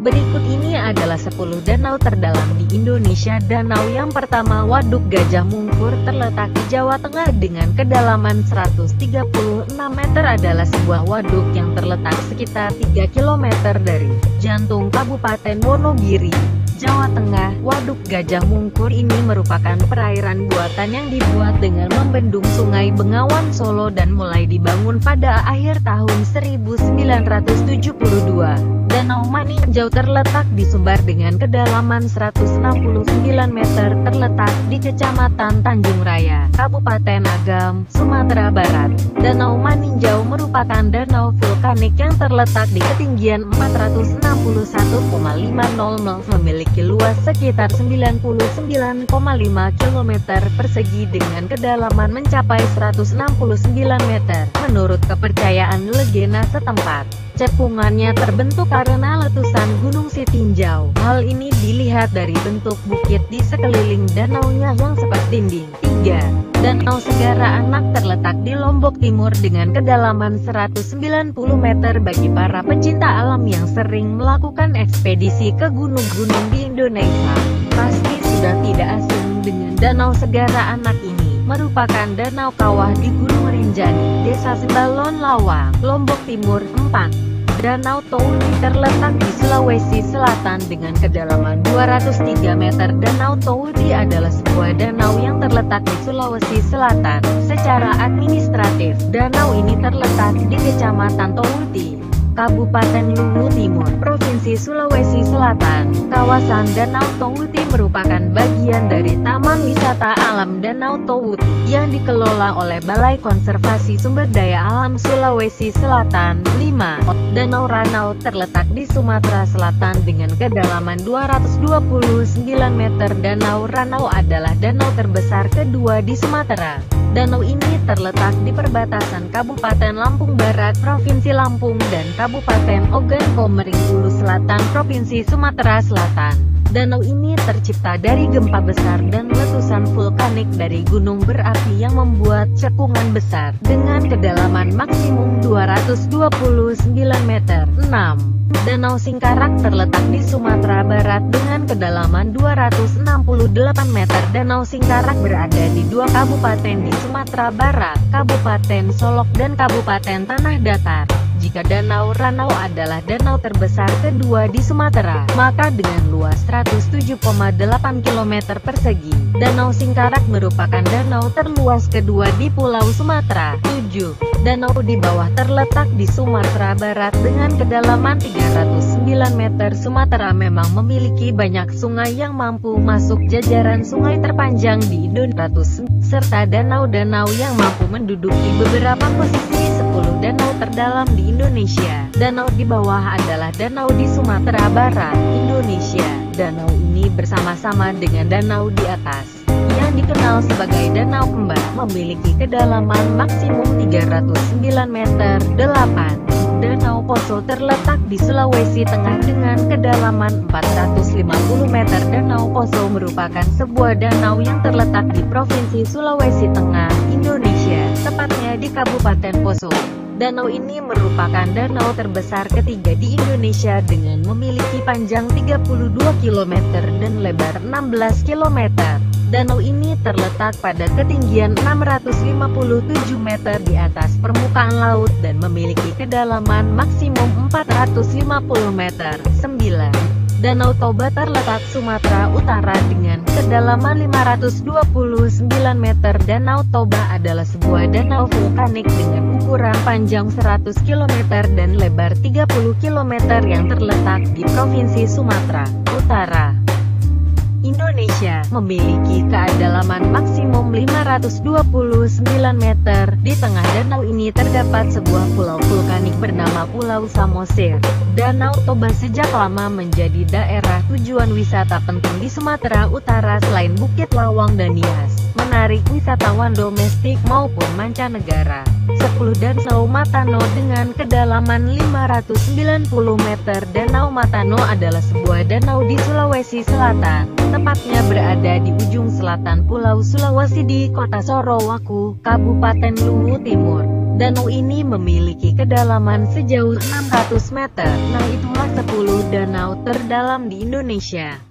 Berikut ini adalah 10 danau terdalam di Indonesia. Danau yang pertama, Waduk Gajah Mungkur, terletak di Jawa Tengah dengan kedalaman 136 meter, adalah sebuah waduk yang terletak sekitar 3 km dari jantung Kabupaten Wonogiri, Jawa Tengah. Waduk Gajah Mungkur ini merupakan perairan buatan yang dibuat dengan membendung Sungai Bengawan Solo dan mulai dibangun pada akhir tahun 1972. Danau Maninjau terletak di Sumbar dengan kedalaman 169 meter, terletak di Kecamatan Tanjung Raya, Kabupaten Agam, Sumatera Barat. Danau Maninjau merupakan danau vulkanik yang terletak di ketinggian 461,500, memiliki luas sekitar 99,5 km persegi dengan kedalaman mencapai 169 meter. Menurut kepercayaan legenda setempat, cekungannya terbentuk karena letusan Gunung Sitinjau. Hal ini dilihat dari bentuk bukit di sekeliling danaunya yang seperti dinding. 3. Danau Segara Anak terletak di Lombok Timur dengan kedalaman 190 meter. Bagi para pecinta alam yang sering melakukan ekspedisi ke gunung-gunung di Indonesia, pasti sudah tidak asing dengan Danau Segara Anak ini. Merupakan danau kawah di Gunung Rinjani, Desa Sembalon Lawang, Lombok Timur. 4. Danau Towudi terletak di Sulawesi Selatan dengan kedalaman 203 meter. Danau Towudi adalah sebuah danau yang terletak di Sulawesi Selatan. Secara administratif, danau ini terletak di Kecamatan Towudi, Kabupaten Luwu Timur, Provinsi Sulawesi Selatan. Kawasan Danau Towudi merupakan bagian dari Taman Wisata Alam Danau Towudi yang dikelola oleh Balai Konservasi Sumber Daya Alam Sulawesi Selatan. 5. Danau Ranau terletak di Sumatera Selatan dengan kedalaman 229 meter. Danau Ranau adalah danau terbesar kedua di Sumatera. Danau ini terletak di perbatasan Kabupaten Lampung Barat, Provinsi Lampung, dan Kabupaten Ogan Komering Ulu Selatan, Provinsi Sumatera Selatan. Danau ini tercipta dari gempa besar dan letusan vulkanik dari gunung berapi yang membuat cekungan besar dengan kedalaman maksimum 229 meter. 6. Danau Singkarak terletak di Sumatera Barat dengan kedalaman 268 meter. Danau Singkarak berada di 2 kabupaten di Sumatera Barat, Kabupaten Solok dan Kabupaten Tanah Datar. Jika Danau Ranau adalah danau terbesar kedua di Sumatera, maka dengan luas 107,8 km persegi, Danau Singkarak merupakan danau terluas kedua di Pulau Sumatera. 7. Danau di bawah terletak di Sumatera Barat dengan kedalaman 309 meter. Sumatera memang memiliki banyak sungai yang mampu masuk jajaran sungai terpanjang di Indonesia, serta danau-danau yang mampu menduduki beberapa posisi 10 danau terdalam di Indonesia. Danau di bawah adalah danau di Sumatera Barat, Indonesia. Danau ini bersama-sama dengan danau di atas, yang dikenal sebagai Danau Kembar, memiliki kedalaman maksimum 309 meter. 8. Danau Poso terletak di Sulawesi Tengah dengan kedalaman 450 meter. Danau Poso merupakan sebuah danau yang terletak di Provinsi Sulawesi Tengah, Indonesia, tepatnya di Kabupaten Poso. Danau ini merupakan danau terbesar ketiga di Indonesia dengan memiliki panjang 32 km dan lebar 16 km. Danau ini terletak pada ketinggian 657 meter di atas permukaan laut dan memiliki kedalaman maksimum 450 meter. 9. Danau Toba terletak Sumatera Utara dengan kedalaman 529 meter. Danau Toba adalah sebuah danau vulkanik dengan ukuran panjang 100 km dan lebar 30 km yang terletak di Provinsi Sumatera Utara, Indonesia, memiliki kedalaman maksimum 529 meter. Di tengah danau ini terdapat sebuah pulau vulkanik bernama Pulau Samosir. Danau Toba sejak lama menjadi daerah tujuan wisata penting di Sumatera Utara selain Bukit Lawang dan Nias, menarik wisatawan domestik maupun mancanegara. 10. Danau Matano dengan kedalaman 590 meter. Danau Matano adalah sebuah danau di Sulawesi Selatan, tepatnya berada di ujung selatan Pulau Sulawesi di Kota Sorowaku, Kabupaten Luwu Timur. Danau ini memiliki kedalaman sejauh 600 meter. Nah, itulah 10 danau terdalam di Indonesia.